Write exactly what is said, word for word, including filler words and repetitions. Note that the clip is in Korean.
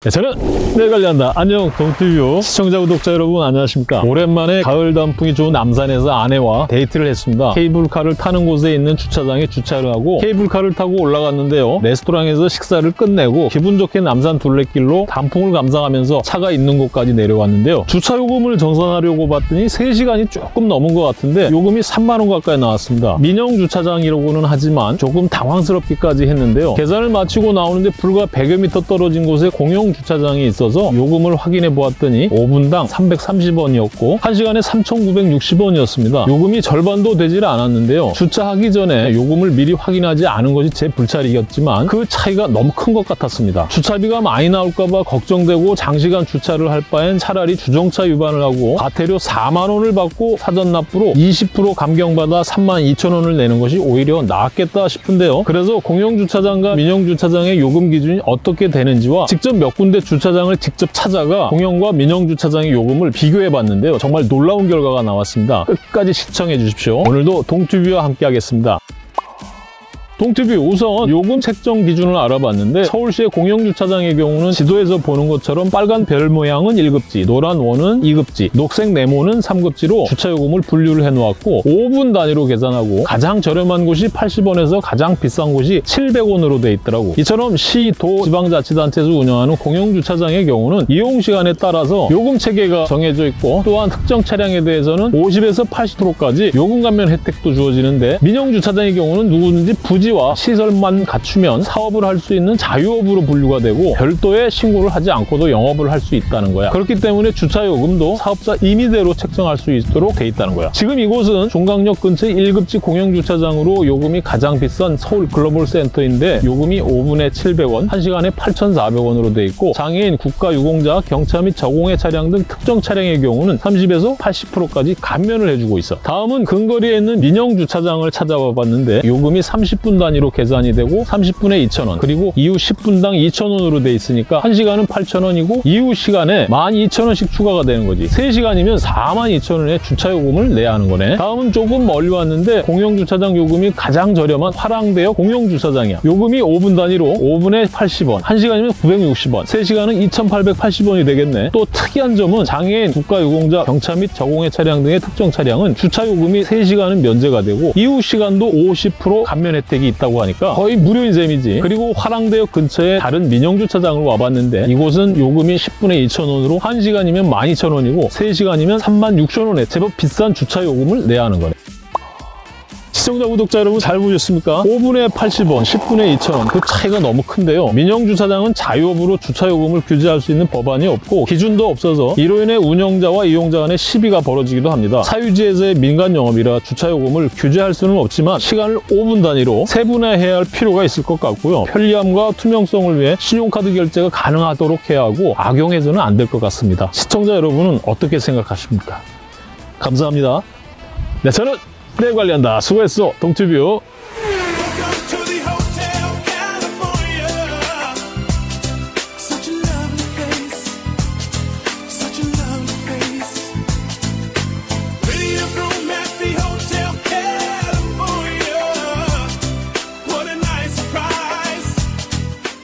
네, 저는 내 관리한다. 안녕 동티뷰 시청자 구독자 여러분 안녕하십니까. 오랜만에 가을 단풍이 좋은 남산에서 아내와 데이트를 했습니다. 케이블카를 타는 곳에 있는 주차장에 주차를 하고 케이블카를 타고 올라갔는데요. 레스토랑에서 식사를 끝내고 기분 좋게 남산 둘레길로 단풍을 감상하면서 차가 있는 곳까지 내려왔는데요. 주차 요금을 정산하려고 봤더니 세 시간이 조금 넘은 것 같은데 요금이 삼만 원 가까이 나왔습니다. 민영 주차장이라고는 하지만 조금 당황스럽기까지 했는데요. 계산을 마치고 나오는데 불과 백여 미터 떨어진 곳에 공용 주차장이 있어서 요금을 확인해 보았더니 오 분당 삼백삼십 원이었고 한 시간에 삼천구백육십 원이었습니다. 요금이 절반도 되질 않았는데요. 주차하기 전에 요금을 미리 확인하지 않은 것이 제 불찰이었지만 그 차이가 너무 큰 것 같았습니다. 주차비가 많이 나올까 봐 걱정되고 장시간 주차를 할 바엔 차라리 주정차 위반을 하고 과태료 사만 원을 받고 사전 납부로 이십 퍼센트 감경받아 삼만 이천 원을 내는 것이 오히려 낫겠다 싶은데요. 그래서 공용 주차장과 민영 주차장의 요금 기준이 어떻게 되는지와 직접 몇 군데 주차장을 직접 찾아가 공영과 민영 주차장의 요금을 비교해 봤는데요. 정말 놀라운 결과가 나왔습니다. 끝까지 시청해 주십시오. 오늘도 동티뷰와 함께 하겠습니다. 동티뷰 우선 요금 책정 기준을 알아봤는데 서울시의 공영주차장의 경우는 지도에서 보는 것처럼 빨간 별 모양은 일 급지, 노란 원은 이 급지, 녹색 네모는 삼 급지로 주차요금을 분류를 해놓았고 오 분 단위로 계산하고 가장 저렴한 곳이 팔십 원에서 가장 비싼 곳이 칠백 원으로 돼 있더라고. 이처럼 시, 도, 지방자치단체에서 운영하는 공영주차장의 경우는 이용시간에 따라서 요금 체계가 정해져 있고 또한 특정 차량에 대해서는 오십에서 팔십 퍼센트까지 요금 감면 혜택도 주어지는데 민영주차장의 경우는 누구든지 부지 와 시설만 갖추면 사업을 할 수 있는 자유업으로 분류가 되고 별도의 신고를 하지 않고도 영업을 할 수 있다는 거야. 그렇기 때문에 주차요금도 사업자 임의대로 책정할 수 있도록 돼 있다는 거야. 지금 이곳은 종강역 근처의 일 급지 공영주차장으로 요금이 가장 비싼 서울 글로벌센터인데 요금이 오 분에 칠백 원, 한 시간에 팔천사백 원으로 돼 있고 장애인, 국가유공자, 경차 및 저공해 차량 등 특정 차량의 경우는 삼십에서 팔십 퍼센트까지 감면을 해주고 있어. 다음은 근거리에 있는 민영주차장을 찾아와 봤는데 요금이 삼십 분 단위로 계산이 되고 삼십 분에 이천 원, 그리고 이후 십 분당 이천 원으로 돼 있으니까 한 시간은 팔천 원이고 이후 시간에 만 이천 원씩 추가가 되는 거지. 세 시간이면 사만 이천 원의 주차요금을 내야 하는 거네. 다음은 조금 멀리 왔는데 공영주차장 요금이 가장 저렴한 화랑대역 공영주차장이야. 요금이 오 분 단위로 오 분에 팔십 원, 한 시간이면 구백육십 원, 세 시간은 이천팔백팔십 원이 되겠네. 또 특이한 점은 장애인, 국가유공자, 경차 및 저공해 차량 등의 특정 차량은 주차요금이 세 시간은 면제가 되고 이후 시간도 오십 퍼센트 감면 혜택이 있다고 하니까 거의 무료인 셈이지. 그리고 화랑대역 근처에 다른 민영주차장을 와봤는데 이곳은 요금이 십 분에 이천 원으로 한 시간이면 만 이천 원이고 세 시간이면 삼만 육천 원에 제법 비싼 주차요금을 내야 하는 거네. 시청자, 구독자 여러분 잘 보셨습니까? 오 분에 팔십 원, 십 분에 이천 원, 그 차이가 너무 큰데요. 민영주차장은 자유업으로 주차요금을 규제할 수 있는 법안이 없고 기준도 없어서 이로 인해 운영자와 이용자 간의 시비가 벌어지기도 합니다. 사유지에서의 민간영업이라 주차요금을 규제할 수는 없지만 시간을 오 분 단위로 세분화해야 할 필요가 있을 것 같고요. 편리함과 투명성을 위해 신용카드 결제가 가능하도록 해야 하고 악용해서는 안 될 것 같습니다. 시청자 여러분은 어떻게 생각하십니까? 감사합니다. 네, 저는 내 관리한다. 수고했어. 동티뷰.